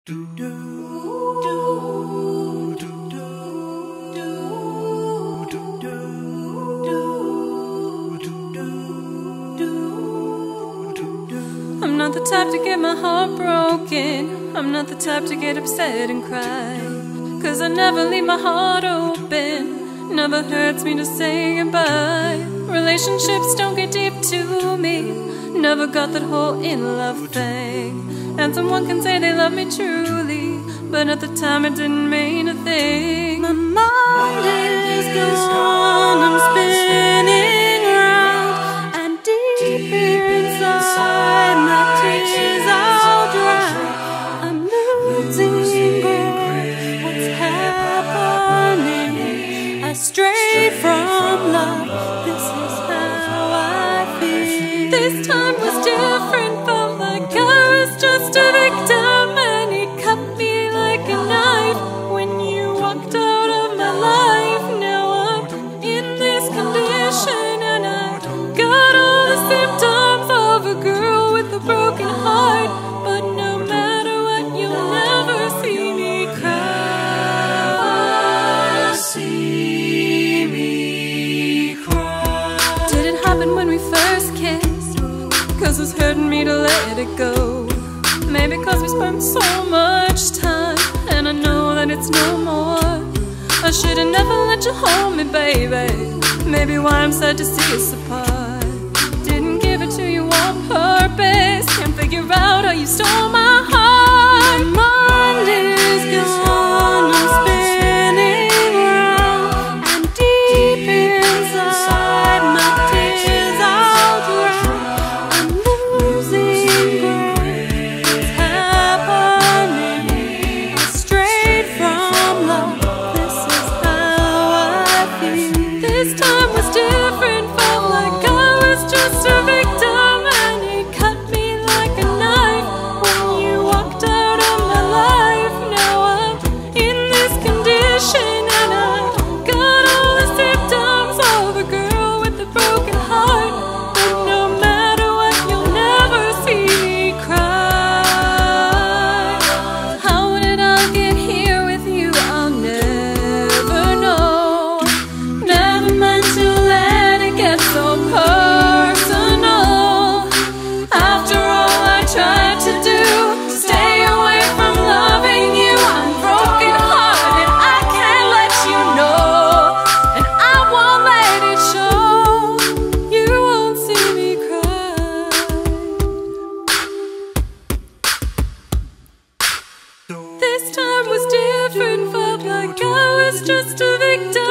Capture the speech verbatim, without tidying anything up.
I'm not the type to get my heart broken. I'm not the type to get upset and cry, 'cause I never leave my heart open. Never hurts me to say goodbye. Relationships don't get deep to me. Never got that whole in love thing. And someone can say they love me truly, but at the time it didn't mean a thing. My mind is gone, I'm spinning round, and deep inside my tears all dry. I'm losing grip, what's happening? I strayed from love, this is how I feel. This time was different, felt like I was just a victim, and he cut me like a knife when you walked out of my life. Now I'm in this condition, and I got all the symptoms of a girl with a broken heart. But no matter what, you'll never see me cry. See me cry. Did it happen when we first kissed? 'Cause it's hurting me to let it go. Maybe 'cause we spent so much time, and I know that it's no more. I should've never let you hold me, baby. Maybe why I'm sad to see us apart. Didn't give it to you on purpose. Can't figure out how you stole my heart. My mind is gone, I'm spinning round, and deep inside my tears all dry. I'm losing grip, what's happening? I strayed from love, this is how I feel. This time was different, felt like I was just a victim, and he cut me like a knife when you walked out of my life. Now I'm in this condition, and I got all the symptoms of a girl with a broken heart. But no matter what, you'll never see me cry. How did I get here with you? I'll never know. Never meant to let it get so personal. After all I tried to do, stay away from loving you. I'm broken hearted, I can't let you know, and I won't let it show. You won't see me cry. This time was different, felt like I was just a victim.